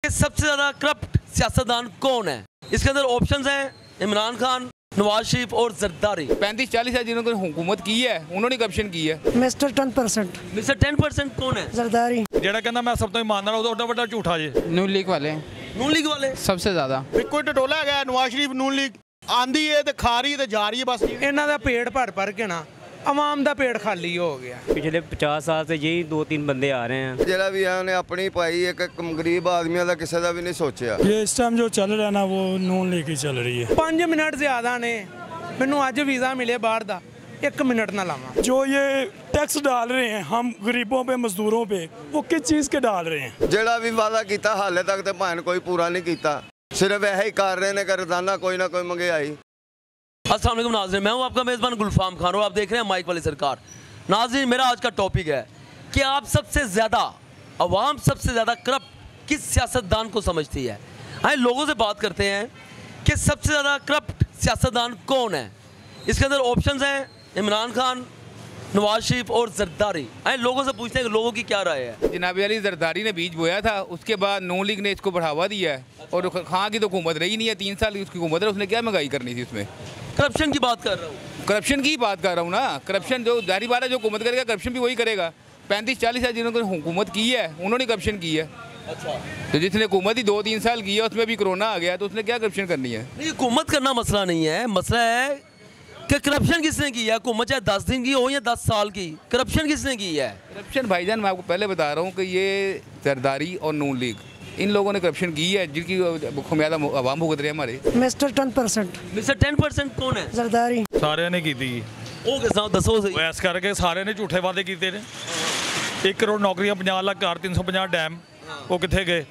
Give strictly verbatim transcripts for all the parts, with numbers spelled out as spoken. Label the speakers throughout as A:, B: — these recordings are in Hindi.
A: कि सबसे ज़्यादा करप्ट सियासतदान कौन है। इसके अंदर ऑप्शंस हैं इमरान खान, नवाज शरीफ और जरदारी।
B: पैंतीस चालीस है जिन्होंने हुकूमत की है उन्होंने करप्शन की है।
C: Mister ten percent
A: mister ten percent कौन है?
C: जरदारी।
D: ਜਿਹੜਾ ਕਹਿੰਦਾ ਮੈਂ ਸਭ ਤੋਂ ਇਮਾਨਦਾਰ ਉਹਦਾ ਵੱਡਾ ਵੱਡਾ ਝੂਠਾ ਜੇ।
E: नून लीग वाले
A: नून लीग वाले
E: सबसे ज़्यादा।
F: कोई टटोला है नवाज शरीफ नून लीग आंदी है ते खा रही है ते जा रही है बस।
G: ਇਹਨਾਂ ਦਾ ਪੇਟ ਭਰ ਭਰ ਕੇ ਨਾ आवाम ਦਾ ਪੇਟ ਖਾਲੀ ਹੋ ਗਿਆ।
H: पिछले पचास साल से यही दो तीन बंदे आ रहे हैं।
I: ਜਿਹੜਾ ਵੀ ਆ ਉਹਨੇ ਆਪਣੀ ਪਾਈ ਇੱਕ ਗਰੀਬ ਆਦਮੀਆਂ ਦਾ ਕਿਸੇ ਦਾ ਵੀ ਨਹੀਂ ਸੋਚਿਆ।
J: ये इस टाइम जो चल रहा है ना वो नून लीग ही चल रही है।
G: ਪੰਜ ਮਿੰਟ ਜ਼ਿਆਦਾ ਨੇ ਮੈਨੂੰ ਅੱਜ ਵੀਜ਼ਾ ਮਿਲੇ ਬਾਹਰ ਦਾ एक मिनट ना लावा।
J: जो ये टैक्स डाल रहे हैं हम गरीबों पे मजदूरों पे वो किस चीज़ के डाल रहे हैं?
I: ਜਿਹੜਾ ਵੀ ਵਾਦਾ ਕੀਤਾ ਹਾਲੇ ਤੱਕ ਤੇ ਭਾਵੇਂ ਕੋਈ ਪੂਰਾ ਨਹੀਂ ਕੀਤਾ सिर्फ यही ही कर रहे हैं कि रोजाना कोई ना कोई महंगाई।
A: अस्सलाम वालेकुम नाज़रीन, मैं हूं आपका मेज़बान गुलफाम खान और आप देख रहे हैं माइक वाली सरकार। नाज़रीन मेरा आज का टॉपिक है कि आप सबसे ज़्यादा अवाम सबसे ज़्यादा करप्ट किस सियासतदान को समझती है। आइए लोगों से बात करते हैं कि सबसे ज़्यादा करप्ट सियासतदान कौन है। इसके अंदर ऑप्शंस हैं इमरान खान, नवाज शरीफ और जरदारी। आए लोगों से पूछते हैं कि लोगों की क्या राय है।
B: जनाब अली जरदारी ने बीज बोया था, उसके बाद नून लीग ने इसको बढ़ावा दिया है और खां की तो हुकूमत रही नहीं है, तीन साल की उसकी हुकूमत है, उसने क्या महंगाई करनी थी। उसमें
A: करप्शन की बात कर रहा हूँ,
B: करप्शन की बात कर रहा हूँ ना। करप्शन जो जारी बात है जो हुकूमत करेगा करप्शन भी वही करेगा। पैंतीस चालीस है जिन्होंने हुकूमत की है उन्होंने करप्शन की है।
A: अच्छा,
B: तो जिसने हुकूमत ही दो तीन साल की है उसमें भी कोरोना आ गया तो उसने क्या करप्शन करनी है।
A: नहीं, हुकूमत करना मसला नहीं है, मसला है कि करप्शन किसने की है। हुकूमत चाहे दस दिन की हो या दस साल की, करप्शन किसने की है।
B: करप्शन भाईजान मैं आपको पहले बता रहा हूँ कि ये जरदारी और नून लीग इन लोगों ने करप्शन की है जिनकी खुमियादा आवाम भुगत रहे हैं हमारे।
C: Mister ten percent
A: mister ten percent कौन है?
C: जरदारी।
D: ਸਾਰਿਆਂ ਨੇ ਕੀਤੀ
A: ਉਹ ਕਿਸ ਤਰ੍ਹਾਂ ਦੱਸੋ ਸਹੀ।
D: ਵੈਸ ਕਰਕੇ ਸਾਰਿਆਂ ਨੇ ਝੂਠੇ ਵਾਅਦੇ ਕੀਤੇ ਨੇ। ਇੱਕ ਕਰੋੜ ਨੌਕਰੀਆਂ, ਪੰਜਾਹ ਲੱਖ ਘਰ, ਤਿੰਨ ਸੌ ਪੰਜਾਹ ਡੈਮ, ਉਹ ਕਿੱਥੇ ਗਏ?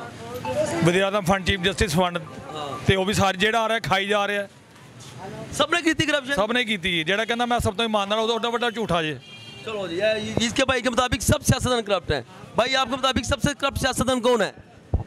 D: ਵਿਦਿਆਰਥੀ ਫੰਡ, ਚੀਫ ਜਸਟਿਸ ਫੰਡ ਤੇ ਉਹ ਵੀ ਸਾਰੇ ਜਿਹੜਾ ਆ ਰਿਹਾ ਖਾਈ ਜਾ ਰਿਹਾ।
A: सबने की थी करप्शन,
D: सबने की थी। ਜਿਹੜਾ ਕਹਿੰਦਾ ਮੈਂ ਸਭ ਤੋਂ ਇਮਾਨਦਾਰ ਉਹਦਾ ਵੱਡਾ ਵੱਡਾ ਝੂਠਾ ਜੇ।
A: चलो जी, ये- इसके भाई के मुताबिक सब सियासतदान करप्ट हैं। भाई आपके मुताबिक सबसे करप्ट सियासतदान कौन है?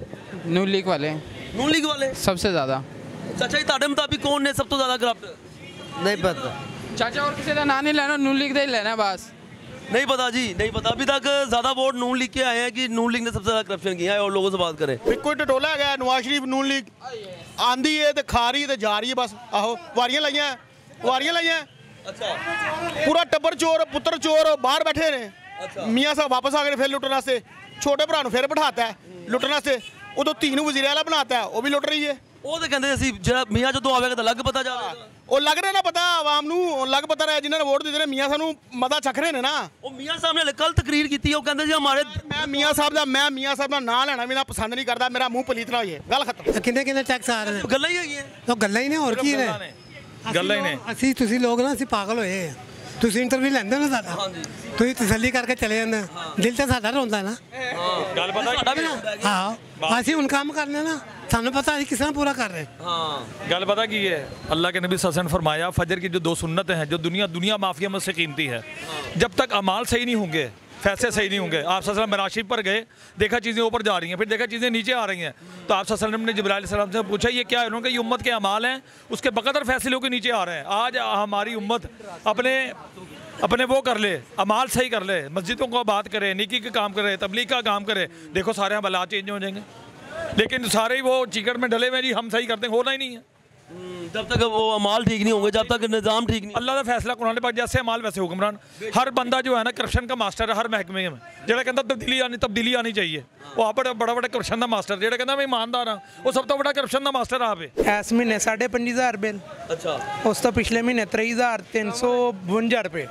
E: नून लीग वाले
A: नून लीग वाले
E: सबसे ज़्यादा।
A: चाचा जी ਤੁਹਾਡੇ ਮੁਤਾबिक कौन है सब तो ज़्यादा करप्ट?
C: नहीं पता
E: चाचा और किसी का नाम नहीं लेना, नून लीग का ही लेना बस।
A: नहीं पता जी, नहीं पता। अभी तक ज़्यादा वोट नून लीग के आए हैं कि नून लीग ने सबसे ज़्यादा करप्शन किया है। और लोगों से बात करें,
F: कोई टटोला है नवाज शरीफ नून लीग आंदी है ते खा रही है ते जा रही है बस। आहो वारियां लाइया वारियां लाइया।
A: अच्छा,
F: पूरा टब्बर चोर पुत्र चोर बाहर बैठे ने।
A: अच्छा।
F: मियाँ साहब वापस आ गए फिर लुटने वास्ते। छोटे भरा फिर बिठाता है लुटने वास्ते। उदो धी नूं वज़ीर आला बनाता है, वो भी लुट रही है।
A: ਉਹ ਤਾਂ ਕਹਿੰਦੇ ਅਸੀਂ ਜਿਹੜਾ ਮੀਆਂ ਜਦੋਂ ਆਵੇਗਾ ਤਾਂ ਲੱਗ ਪਤਾ ਜਾਵੇਗਾ।
F: ਉਹ ਲੱਗ ਰਿਹਾ ਨਾ ਪਤਾ ਆਵਾਮ ਨੂੰ, ਲੱਗ ਪਤਾ ਰਿਹਾ ਜਿਨ੍ਹਾਂ ਨੇ ਵੋਟ ਦਿੱਤੇ ਨੇ ਮੀਆਂ ਸਾਨੂੰ ਮਤਾ ਚੱਖ ਰਹੇ ਨੇ ਨਾ।
A: ਉਹ ਮੀਆਂ ਸਾਹਿਬ ਨੇ ਕੱਲ ਤਕਰੀਰ ਕੀਤੀ, ਉਹ ਕਹਿੰਦੇ ਜੀ ਹਮਾਰੇ
F: ਮੈਂ ਮੀਆਂ ਸਾਹਿਬ ਦਾ ਮੈਂ ਮੀਆਂ ਸਾਹਿਬ ਦਾ ਨਾਂ ਲੈਣਾ ਵੀ ਨਾ ਪਸੰਦ ਨਹੀਂ ਕਰਦਾ, ਮੇਰਾ ਮੂੰਹ ਪਲੀਤ ਨਾ ਹੋਏ। ਗੱਲ ਖਤਮ।
C: ਕਿੰਨੇ ਕਿੰਨੇ ਟੈਕਸ ਆ ਰਹੇ ਨੇ?
A: ਗੱਲਾਂ ਹੀ ਹੈਗੀਆਂ।
C: ਉਹ ਗੱਲਾਂ ਹੀ ਨੇ, ਹੋਰ ਕੀ ਨੇ?
D: ਗੱਲਾਂ ਹੀ ਨੇ।
C: ਅਸੀਂ ਤੁਸੀਂ ਲੋਕ ਨਾ ਅਸੀਂ ਪਾਗਲ ਹੋਏ ਆ। ਤੁਸੀਂ ਇੰਟਰਵਿਊ ਲੈਂਦੇ ਹੋ ਨਾ ਸਾਡਾ, ਤੁਸੀਂ ਤਸੱਲੀ ਕਰਕੇ ਚਲੇ ਜਾਂਦੇ ਹੋ। ਦਿਲ ਤੇ ਸਾਡਾ ਰੋਂਦਾ ਨਾ।
D: ਗੱਲ ਪਤਾ
A: ਸਾਡਾ ਵੀ ਨਾ।
C: ਹਾਂ ਅਸੀਂ ਹੁਣ ਕੰਮ ਕਰਨੇ ਨਾ, ਸਾਨੂੰ ਪਤਾ ਅਸੀਂ ਕਿਸ ਤਰ੍ਹਾਂ पूरा कर रहे हैं।
A: हाँ,
D: गल पता की है, अल्लाह के नबी सल्लल्लाहु अलैहि वसल्लम ने फरमाया फजर की जो दो सुन्नतें हैं जो दुनिया दुनिया माफिया में से कीमती है, जब तक अमाल सही नहीं होंगे फैसले सही नहीं होंगे। आप सल्लल्लाहु अलैहि वसल्लम मराशिब पर गए, देखा चीज़ें ऊपर जा रही हैं, फिर देखा चीज़ें नीचे आ रही हैं, तो आप सल्लल्लाहु अलैहि वसल्लम ने जिब्राइल अलैहिस्सलाम से पूछा ये क्या है? उन्होंने कहा ये उम्मत के अमाल हैं, उसके बकदर फैसले के नीचे आ रहे हैं। आज हमारी उम्मत अपने अपने वो कर ले, अमाल सही कर ले, मस्जिदों को बात करे, नेकी का काम करे, तबलीग का काम करे, देखो सारे हम हालात चेंज हो जाएंगे। लेकिन सारे ही वो चिकन में ढले हुए जी हम सही करते हैं, होना ही नहीं है।
A: जब तक वो अमाल ठीक नहीं होंगे, जब तक निज़ाम ठीक नहीं।
D: अल्लाह का फैसला कुरान पाक जैसे अमाल वैसे हुक्मरान। हर बंदा जो है ना करप्शन का मास्टर है हर महकमे में। जेड़ा कहता तब्दीली आनी तब्दीली आनी चाहिए, वो आप बड़ा बड़ा बड़ा करप्शन का मास्टर। जेड़ा कहता मैं ईमानदार हाँ, वो सब तो बड़ा करप्शन का मास्टर आप है।
G: ਇਸ ਮਹੀਨੇ ਸਾਢੇ ਪੰਜੀ ਹਜ਼ਾਰ ਬਿੱਲ।
A: अच्छा,
G: ਉਸ ਤੋਂ ਪਿਛਲੇ ਮਹੀਨੇ ਤੇਈ ਹਜ਼ਾਰ ਤਿੰਨ ਸੌ ਬਵੰਜਾ ਰੁਪਏ।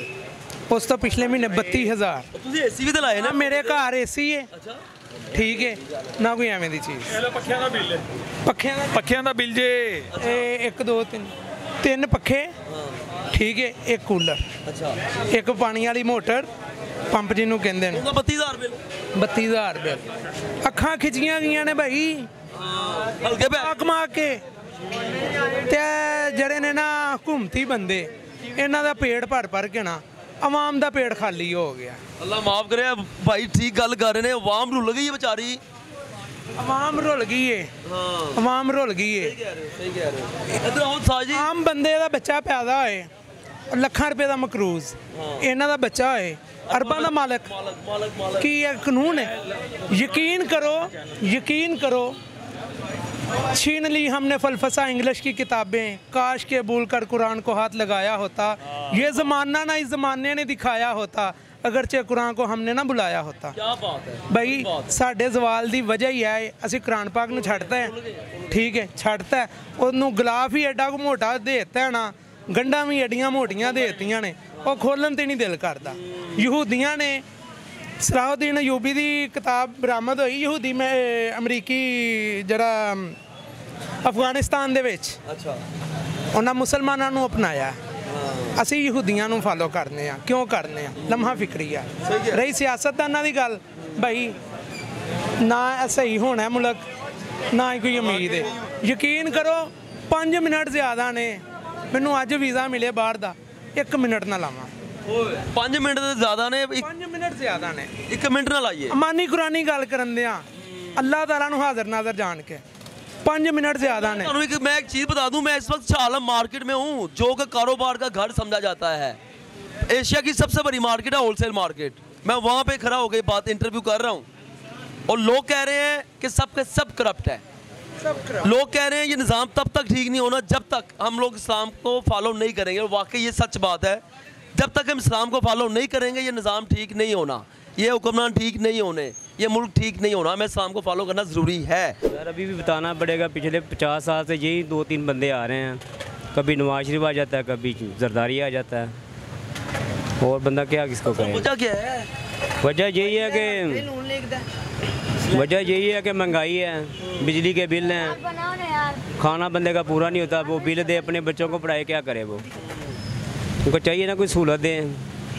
G: ਉਸ ਤੋਂ ਪਿਛਲੇ ਮਹੀਨੇ ਬੱਤੀ ਹਜ਼ਾਰ।
A: ਤੁਸੀਂ ਏਸੀ ਵੀ ਤੇ ਲਾਏ
G: ਨਾ
A: ਨਾ।
G: ਮੇਰੇ ਘਰ ਏਸੀ ਹੈ।
A: ਅੱਛਾ,
G: ਠੀਕ ਹੈ ਨਾ, ਕੋਈ ਐਵੇਂ ਦੀ ਚੀਜ਼।
D: पखिया का बिल है,
G: ਪੱਖਿਆਂ ਦਾ
D: पखिया का बिल जे
G: ਇਹ ਇੱਕ ਦੋ ਤਿੰਨ ਤਿੰਨ ਪੱਖੇ, ਠੀਕ ਹੈ, ਇੱਕ ਕੂਲਰ,
A: अच्छा,
G: ਇੱਕ ਪਾਣੀ ਵਾਲੀ ਮੋਟਰ ਪੰਪ ਜਿਹਨੂੰ ਕਹਿੰਦੇ ਨੇ।
A: ਉਹਦਾ ਬੱਤੀ ਹਜ਼ਾਰ ਬਿੱਲ।
G: ਬੱਤੀ ਹਜ਼ਾਰ ਬਿੱਲ। ਅੱਖਾਂ ਖਿੱਚੀਆਂ ਗਈਆਂ ਨੇ ਭਾਈ
A: ਹਲਕੇ ਪੈ
G: ਕਮਾ ਕੇ। ਤੇ ਜਿਹੜੇ ਨੇ ਨਾ ਹਕੂਮਤੀ ਬੰਦੇ, ਇਹਨਾਂ ਦਾ ਪੇਟ ਭਰ ਭਰ ਕੇ ਨਾ ਆਵਾਮ ਦਾ ਪੇਟ ਖਾਲੀ ਹੋ ਗਿਆ।
A: ਅੱਲਾ ਮਾਫ ਕਰੇ ਭਾਈ, ਠੀਕ ਗੱਲ ਕਰ ਰਹੇ ਨੇ। ਆਵਾਮ ਰੁੱਲ ਗਈ ਹੈ ਵਿਚਾਰੀ।
G: ਆਵਾਮ ਰੁੱਲ ਗਈ ਏ।
A: ਹਾਂ,
G: ਆਵਾਮ ਰੁੱਲ ਗਈ ਏ।
A: ਸਹੀ ਕਹਿ ਰਹੇ ਹੋ, ਸਹੀ ਕਹਿ ਰਹੇ ਹੋ। ਇੱਧਰ ਆਓ ਸਾਜੀ।
G: ਆਮ ਬੰਦੇ ਦਾ ਬੱਚਾ ਪੈਦਾ ਹੋਏ ਲੱਖਾਂ ਰੁਪਏ ਦਾ ਮਕਰੂਜ਼ ਇਹਨਾਂ ਦਾ ਬੱਚਾ ਹੋਏ ਅਰਬਾਂ ਦਾ ਮਾਲਕ ਕੀ ਇਹ ਕਾਨੂੰਨ ਹੈ ਯਕੀਨ ਕਰੋ ਯकीन करो छीन ली हमने फलफसा इंग्लिश की किताबें काश के भूल कर कुरान को हाथ लगाया होता ये ज़माना ना इस ज़माने ने दिखाया होता अगरचे कुरान को हमने ना बुलाया होता
A: क्या बात है
G: बई साढ़े जवाल की वजह ही है असी कुरान पाक नूं छड्डता है ठीक है छड्डता है उन्होंने गिलाफ ही एडा मोटा देता है ना गंढा भी एडियां मोटियां देतियां ने वो खोलन ते नहीं दिल करता यहूदियां ने सलाहुद्दीन अयूबी की किताब बरामद हुई यहूदी में अमरीकी जरा अफगानिस्तान दे विच
A: अच्छा
G: उन्होंने मुसलमानों नूं अपनाया असी यहूदियों नूं फॉलो करने आ क्यों करने आ लम्हा फिक्री आ रही सियासतदानां दी गल भाई ना सही होना है मुल्क ना ही कोई उम्मीद है यकीन करो पाँच मिनट ज़्यादा ने मैनू अज वीज़ा मिले बाहर दा एक मिनट ना लावां
A: पाँच मिनट तो ज़्यादा ने
G: पाँच मिनट ज़्यादा ने
A: एक मिनट ना लाइए
G: अमानी कुरानी गल करन दियां अल्लाह ताला नूं हाज़र नाज़र जान के पाँच मिनट ज़्यादा ने
A: एक, मैं एक चीज़ बता दूं मैं इस वक्त शालम मार्केट में हूँ जो कि कारोबार का घर समझा जाता है एशिया की सबसे बड़ी मार्केट है होलसेल मार्केट मैं वहाँ पे खड़ा होकर बात इंटरव्यू कर रहा हूँ और लोग कह रहे हैं कि सब के सब करप्ट है लोग कह रहे हैं ये निज़ाम तब तक ठीक नहीं होना जब तक हम लोग इस्लाम को फॉलो नहीं करेंगे और वाकई ये सच बात है जब तक हम इस्लाम को फॉलो नहीं करेंगे ये निज़ाम ठीक नहीं होना ये हुक्मरान ठीक नहीं होने ये मुल्क ठीक नहीं होना हमें इस्लाम को फॉलो करना ज़रूरी है
H: यार अभी भी बताना पड़ेगा पिछले पचास साल से यही दो तीन बंदे आ रहे हैं कभी नवाज शरीफ आ जाता है कभी जरदारी आ जाता है और बंदा क्या किसको कहे
A: वजह क्या है
H: वजह यही है कि वजह यही है कि महंगाई है बिजली के बिल हैं खाना बंदे का पूरा नहीं होता वो बिल दे अपने बच्चों को पढ़ाए क्या करे वो उनको चाहिए ना कोई सहूलत दें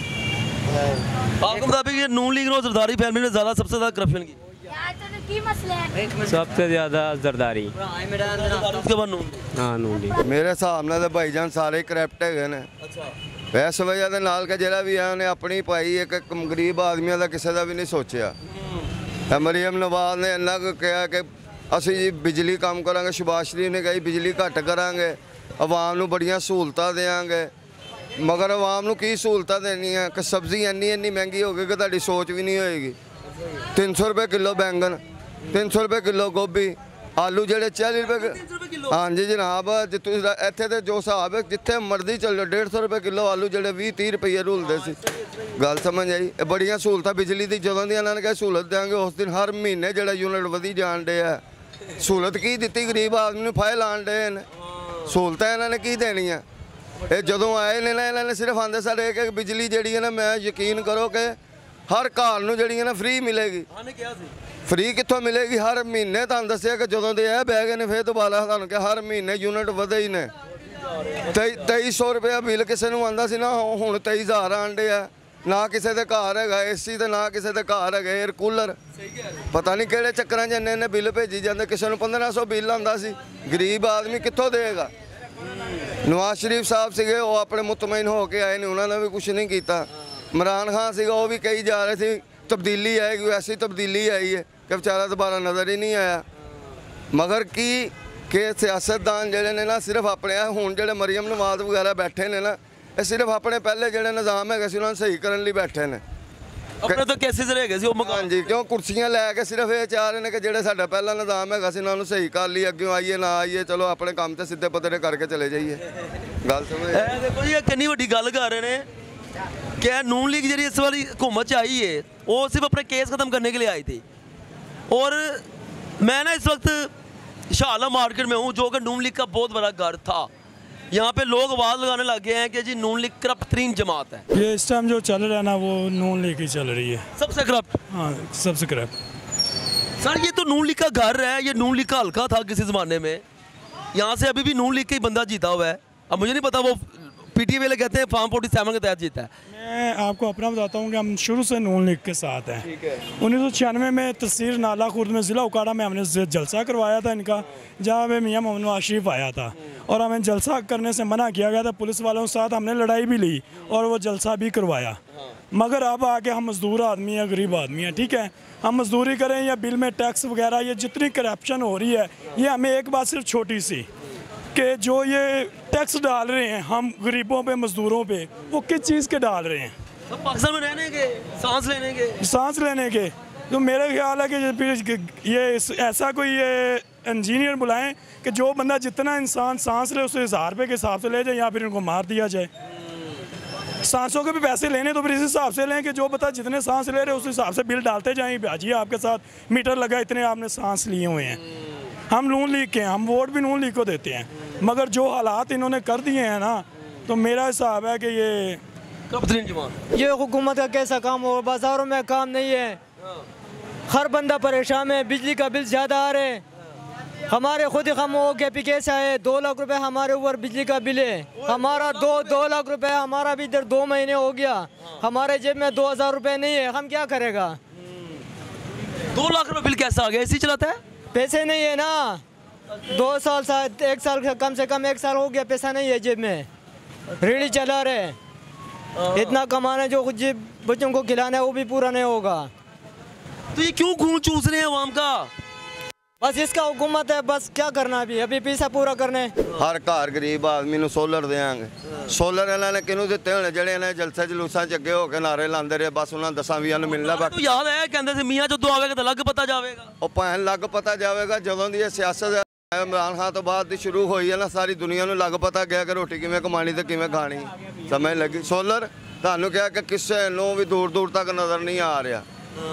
A: आपके मुताबिक ये नून लीग और जरदारी फैमिली ने ज़्यादा सबसे ज़्यादा करप्शन की
H: सबसे ज़्यादा जरदारी
A: उसके बाद नून
H: हाँ नून लीग
I: मेरे हिसाब नाल भाईजान सारे करप्ट है ने इस वजह के नाल के जिहड़ा भी है उन्हें अपनी पाई एक गरीब आदमियों का किसी का भी नहीं सोचा मरीम नवाज ने इन्ना कहा कि असी जी बिजली काम करांगे शहबाज शरीफ ने कही बिजली घट करांगे आवाम नूं बड़ियां सहूलतां देंगे मगर आवाम नूं की सहूलतां देनियां कि सब्जी इन्नी इन्नी महंगी हो गई कि तुहाडी सोच भी नहीं होएगी तीन सौ रुपये किलो बैंगन तीन सौ रुपये किलो गोभी आलू जेह्ड़े चाली रुपये हाँ जी जनाब इत्थे ते जो हिसाब है जिथे मर्जी चल जाओ डेढ़ सौ रुपये किलो आलू जेह्ड़े भी तीह रुपये रुलदे सी गल समझ आई बड़ियां सहूलतां बिजली दी जदों दी इन्हां ने कहा सहूलत देंगे उस दिन हर महीने जेह्ड़ा यूनिट वधी जान डे है सहूलत की दित्ती गरीब आदमी नूं फायदा लाण डे ने सहूलतां इन्हां ने की देनियां ये जदों आए ने ना इन्हां ने सिर्फ आंदे सारे कि बिजली जिहड़ी है ना मैं यकीन करो कि हर घर नूं जिहड़ी है ना फ्री मिलेगी फ्री कित्थों मिलेगी हर महीने तुहानूं दस्सिया कि जदों दे ए बह गए ने फिर दोबारा तुहानूं कि हर महीने यूनिट वधे ही ने तेई सौ रुपया बिल किसी नूं आंदा सी ना हुण तेई हज़ार आण डे आ ना किसी दे घर हैगा ए सी ते ना किसी दे घर हैगा एयर कूलर पता नहीं किहड़े चक्करां च इन्ने इन्ने बिल भेजी जांदे किसी नूं पंद्रह सौ बिल आंदा सी गरीब आदमी कित्थों देगा नवाज शरीफ साहब सीगे वो अपने मुतमईन हो के आए ने उन्होंने भी कुछ नहीं किया इमरान खान सीगा वो भी कही जा रहे थे तब्दीली आएगी ऐसी तब्दीली आई है कि बेचारा दोबारा नज़र ही नहीं आया मगर की कि सियासतदान जेह्ड़े ने ना सिर्फ अपने हुण जेह्ड़े मरीम नवाज वगैरह बैठे ने ना ये सिर्फ अपने पहले जेह्ड़े निज़ाम है उन्होंने सही करने लिए बैठे ने
A: अपने तो केसेस रह गए सी वो मकान
I: जी क्यों कुर्सियां लैके सिर्फ ये चाह रहे हैं कि जेह्ड़े साडा पहला निज़ाम है इन्होंने सही कर ली अगे आइए ना आइए चलो अपने काम से सीधे पतरे करके चले जाइए गल समझ
A: देखो जी कितनी वड्डी गल कर रहे हैं कि नून लीग जी इस बारी हुकूमत च आई है वो सिर्फ अपने केस ख़त्म करने के लिए आई थी और मैं ना इस वक्त शाहला मार्केट में हूँ जो कि नून लीग का बहुत बड़ा घर था यहाँ पे लोग आवाज़ लगाने लग गए हैं कि जी नून लीग करप्ट तरीन जमात है
J: ये इस टाइम जो चल रहा है ना वो नून लीग ही चल रही है
A: सबसे करप्ट
J: हाँ सबसे करप्ट
A: सर ये तो नून लीग का घर है ये नून लीग का हल्का था किसी ज़माने में यहाँ से अभी भी नून लीग का ही बंदा जीता हुआ है अब मुझे नहीं पता वो पीटीए वाले कहते हैं फार्म फोर्टी सेवन के तहत जीता है
J: मैं आपको अपना बताता हूँ कि हम शुरू से नून लीग के साथ हैं उन्नीस सौ छियानवे में तहसील नाला खुर्द में ज़िला उकाड़ा में हमने जलसा करवाया था इनका जहाँ पे मियाँ मोहम्मद नवाज शरीफ आया था और हमें जलसा करने से मना किया गया था पुलिस वालों के साथ हमने लड़ाई भी ली और वो जलसा भी करवाया मगर अब आके हम मजदूर आदमी हैं गरीब आदमी हैं ठीक है हम मजदूरी करें या बिल में टैक्स वगैरह ये जितनी करप्शन हो रही है ये हमें एक बात सिर्फ छोटी सी कि जो ये टैक्स डाल रहे हैं हम गरीबों पे मजदूरों पे, वो किस चीज़ के डाल रहे हैं?
A: तो पाकिस्तान में रहने के, सांस लेने के,
J: सांस लेने के। तो मेरा ख्याल है कि ये ऐसा कोई ये इंजीनियर बुलाएं कि जो बंदा जितना इंसान सांस ले उसे हज़ार रुपये के हिसाब से ले जाए, या फिर उनको मार दिया जाए। सांसों के भी पैसे लेने तो फिर इस हिसाब से लें कि जो बता जितने सांस ले रहे उस हिसाब से बिल डालते जाएं। भाजी आपके साथ मीटर लगा, इतने आपने सांस लिए हुए हैं। हम नून लीग के हैं, हम वोट भी नून लीग को देते हैं, मगर जो हालात इन्होंने कर दिए हैं ना, तो मेरा हिसाब है कि ये
K: ये हुकूमत का कैसा काम हो, बाज़ारों में काम नहीं है, हर बंदा परेशान है, बिजली का बिल ज़्यादा आ रहे हैं। हमारे खुद ही हम हो के पी कैसे आए, दो लाख रुपए हमारे ऊपर बिजली का बिल है। हमारा दो दो लाख रुपए हमारा भी इधर दो महीने हो गया, हमारे जेब में दो हज़ार रुपये नहीं है, हम क्या करेगा?
A: दो लाख रुपए बिल कैसा आ गया? इसी चलाता है,
K: पैसे नहीं है ना, दो साल सा एक साल कम से कम एक साल हो गया, पैसा नहीं है जेब में, रेडी चला रहे, इतना कमाना जो खुद जेब बच्चों को खिलाना है वो भी पूरा नहीं होगा।
A: तो ये क्यों खून चूस रहे हैं अवाम का?
K: बस इसका हुकूमत है, बस क्या करना अभी अभी पैसा पूरा करने।
I: हर घर गरीब आदमी ਨੂੰ ਸੋਲਰ ਦੇਾਂਗੇ। ਸੋਲਰ ਇਹਨਾਂ ਨੇ ਕਿਹਨੂੰ ਦਿੱਤੇ ਹੋਣੇ ਜਿਹੜੇ ਇਹਨਾਂ ਜਲਸੇ ਜਲੂਸਾਂ ਚ ਅੱਗੇ ਹੋ ਕੇ ਨਾਰੇ ਲਾਉਂਦੇ ਰਹੇ, ਬਸ ਉਹਨਾਂ ਦਸਾਂ ਵੀਹਾਂ ਨੂੰ ਮਿਲਣਾ ਬਾਕੀ।
A: ਯਾਦ ਹੈ ਕਹਿੰਦੇ ਸੀ ਮੀਆਂ ਜਦੋਂ ਆਵੇਗਾ ਤਾਂ ਲੱਗ ਪਤਾ ਜਾਵੇਗਾ।
I: ਉਹ ਭੈਣ ਲੱਗ ਪਤਾ ਜਾਵੇਗਾ ਜਦੋਂ ਦੀ ਇਹ ਸਿਆਸਤ ਇਮਰਾਨ ਖਾਨ ਤੋਂ ਬਾਅਦ ਦੀ ਸ਼ੁਰੂ ਹੋਈ ਹੈ ਨਾ, ਸਾਰੀ ਦੁਨੀਆ ਨੂੰ ਲੱਗ ਪਤਾ ਗਿਆ ਕਿ ਰੋਟੀ ਕਿਵੇਂ ਕਮਾਣੀ ਤੇ ਕਿਵੇਂ ਖਾਣੀ। ਸਮਝ ਲੱਗੀ? ਸੋਲਰ ਤੁਹਾਨੂੰ ਕਿਹਾ ਕਿ ਕਿਸੇ ਨੂੰ ਵੀ ਦੂਰ ਦੂਰ ਤੱਕ ਨਜ਼ਰ ਨਹੀਂ ਆ ਰਿਹਾ।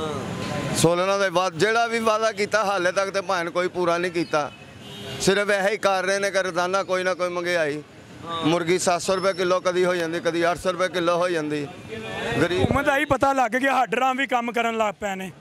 I: ਸੋਲਰਾਂ ਦੇ ਬਾਅਦ ਜਿਹੜਾ ਵੀ ਵਾਅਦਾ ਕੀਤਾ ਹਾਲੇ ਤੱਕ ਤੇ ਭਾਵੇਂ ਕੋਈ ਪੂਰਾ ਨਹੀਂ ਕੀਤਾ, ਸਿਰਫ ਇਹ ਹੀ ਕਰ ਰਹੇ ਨੇ ਕਿ ਰੋਜ਼ਾਨਾ ਕੋਈ ਨਾ ਕੋਈ ਮਹਿੰਗਾਈ। ਮੁਰਗੀ ਸੱਤ ਸੌ ਰੁਪਏ ਕਿਲੋ ਕਦੀ ਹੋ ਜਾਂਦੀ, ਕਦੀ ਅੱਠ ਸੌ ਰੁਪਏ ਕਿਲੋ ਹੋ ਜਾਂਦੀ। ਗਰੀਬ
J: ਹੁਕੂਮਤ ਆਈ ਪਤਾ ਲੱਗ ਗਿਆ, ਹੱਡਰਾਂ ਵੀ ਕੰਮ ਕਰਨ ਲੱਗ ਪਏ ਨੇ।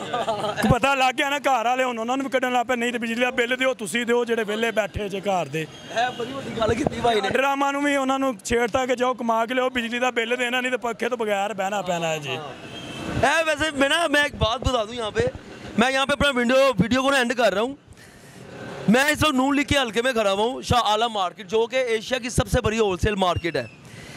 J: ਪਤਾ ਲੱਗ ਗਿਆ ਨਾ, ਘਰ ਵਾਲੇ ਹੁਣ ਉਹਨਾਂ ਨੂੰ ਵੀ ਕੱਢਣ ਲੱਗ ਪਏ, ਨਹੀਂ ਤੇ ਬਿਜਲੀ ਦਾ ਬਿੱਲ ਦਿਓ ਤੁਸੀਂ ਦਿਓ ਜਿਹੜੇ ਵਿਹਲੇ ਬੈਠੇ ਜੇ ਘਰ ਦੇ।
A: ਇਹ ਬੜੀ ਵੱਡੀ ਗੱਲ ਕੀਤੀ ਭਾਈ ਨੇ।
J: ਡਰਾਮਾ ਨੂੰ ਵੀ ਉਹਨਾਂ ਨੂੰ ਛੇੜਤਾ ਕਿ ਜਾਓ ਕਮਾ ਕੇ ਲਿਓ, ਬਿਜਲੀ ਦਾ ਬਿੱਲ ਦੇਣਾ ਨਹੀਂ ਤੇ ਪੱਖੇ ਤੋਂ ਬਗੈਰ ਬਹਿਣਾ ਪੈਣਾ है जी।
A: है वैसे मैं ना मैं एक बात बता दूं, यहाँ पे मैं यहाँ पे अपना वीडियो वीडियो को ना एंड कर रहा हूँ। मैं इस वक्त नून लीग के हल्के में खड़ा हुआ हूँ, शाह आलम मार्केट, जो कि एशिया की सबसे बड़ी होलसेल मार्केट है।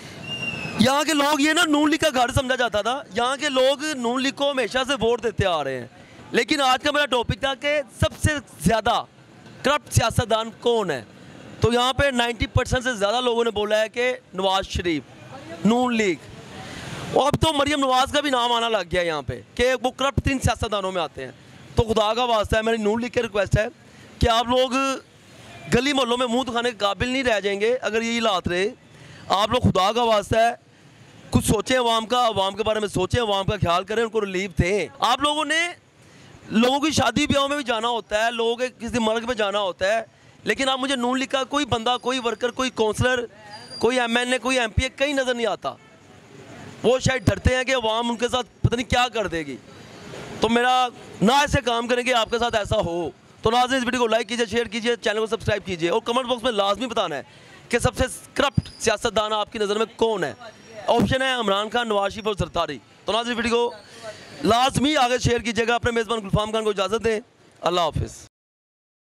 A: यहाँ के लोग ये ना नून लीग का घर समझा जाता था। यहाँ के लोग नून लीग को हमेशा से वोट देते आ रहे हैं, लेकिन आज का मेरा टॉपिक था कि सबसे ज़्यादा करप्ट सियासतदान कौन है। तो यहाँ पे नाइन्टी परसेंट से ज़्यादा लोगों ने बोला है कि नवाज शरीफ, नून लीग, और अब तो मरियम नवाज का भी नाम आना लग गया यहाँ पे कि वो करप्ट तीन सियासतदानों में आते हैं। तो खुदा का वास्ता है, मेरी नून लीग की रिक्वेस्ट है कि आप लोग गली मोहल्लों में मुंह दिखाने के काबिल नहीं रह जाएंगे अगर यही हालात रहे। आप लोग खुदा का वास्ता है कुछ सोचें, अवाम का अवाम के बारे में सोचें, अवाम का ख्याल करें, उनको रिलीफ दें। आप लोगों ने लोगों की शादी ब्याहों में भी जाना होता है, लोगों के किसी मर्ग में जाना होता है, लेकिन आप मुझे नून लीग का कोई बंदा, कोई वर्कर, कोई काउंसलर, कोई एम एन ए, कोई एम पी ए कहीं नज़र नहीं आता। वो शायद डरते हैं कि अवाम उनके साथ पता नहीं क्या कर देगी। तो मेरा ना ऐसे काम करेंगे आपके साथ ऐसा हो। तो नाज़रीन इस वीडियो को लाइक कीजिए, शेयर कीजिए, चैनल को सब्सक्राइब कीजिए और कमेंट बॉक्स में लाजमी बताना है कि सबसे करप्ट सियासतदान आपकी नज़र में कौन है। ऑप्शन है इमरान खान, नवाज शरीफ और सरतारी। तो नाज़रीन वीडियो को लाजमी आगे शेयर कीजिएगा। अपने मेज़बान गुलफाम खान को इजाज़त दें। अल्लाह हाफिज़।